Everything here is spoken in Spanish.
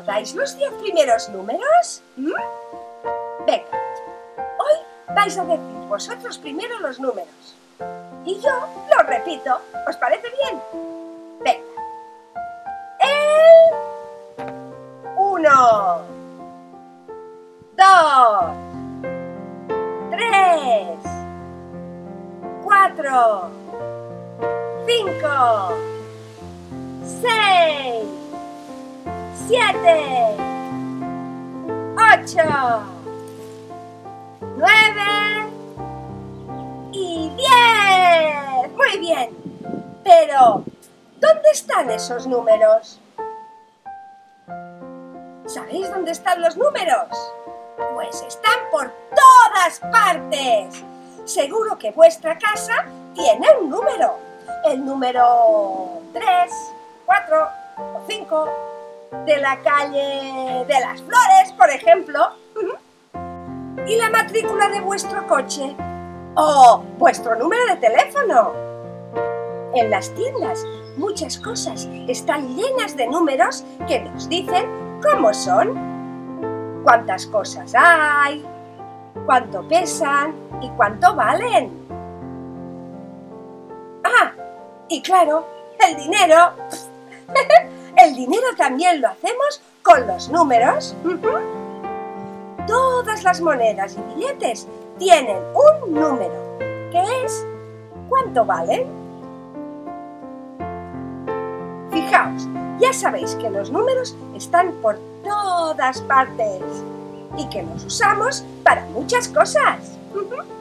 ¿Recordáis los 10 primeros números? Venga, hoy vais a decir vosotros primero los números y yo los repito. ¿Os parece bien? Venga. El 1, 2, 3, 4, 5, 6, 7, 8, 9 y 10. Muy bien. Pero, ¿dónde están esos números? ¿Sabéis dónde están los números? Pues están por todas partes. Seguro que vuestra casa tiene un número. El número 3, 4 o 5 de la calle de las Flores, por ejemplo. Y la matrícula de vuestro coche o vuestro número de teléfono. En las tiendas muchas cosas están llenas de números que nos dicen cómo son, cuántas cosas hay, cuánto pesan y cuánto valen. Ah, y claro, el dinero. El dinero también lo hacemos con los números. Todas las monedas y billetes tienen un número, que es ¿cuánto valen? Fijaos, ya sabéis que los números están por todas partes y que los usamos para muchas cosas.